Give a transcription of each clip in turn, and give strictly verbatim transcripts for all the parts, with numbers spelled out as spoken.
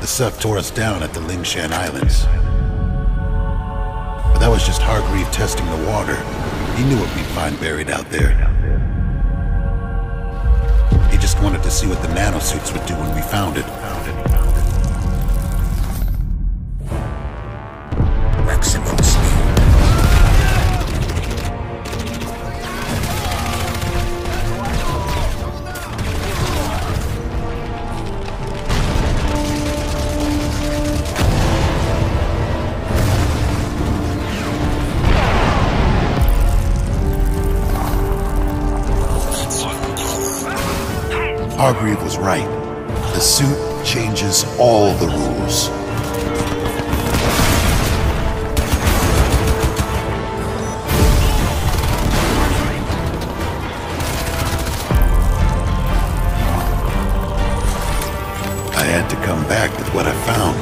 The suck tore us down at the Lingshan Islands. But that was just Hargreave testing the water. He knew what we'd find buried out there. He just wanted to see what the nanosuits would do when we found it. Maximum speed. Hargreave was right. The suit changes all the rules. I had to come back with what I found.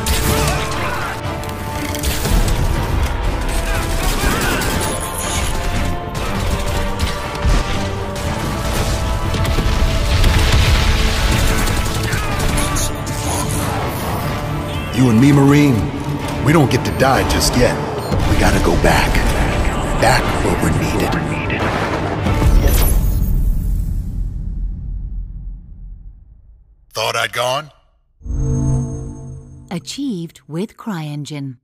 You and me, Marine, we don't get to die just yet. We gotta go back. Back where we're needed. Thought I'd gone? Achieved with CryEngine.